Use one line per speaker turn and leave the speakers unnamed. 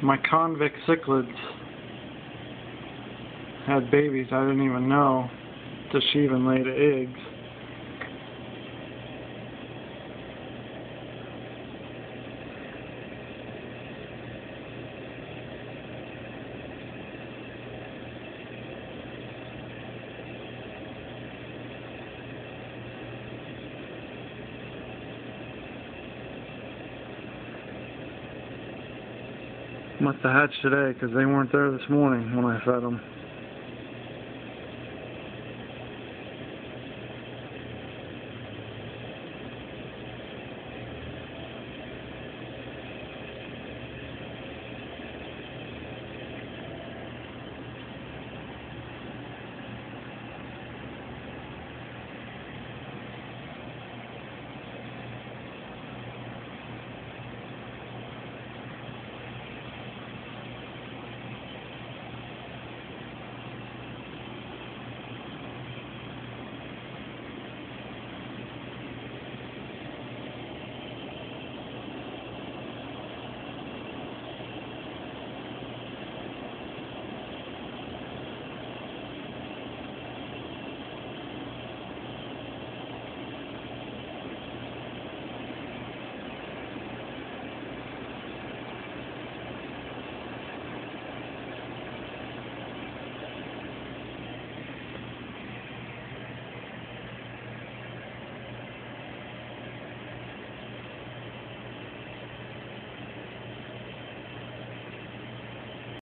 My Convict Cichlids had babies I didn't even know that she even laid eggs. Must have hatched today because they weren't there this morning when I fed them.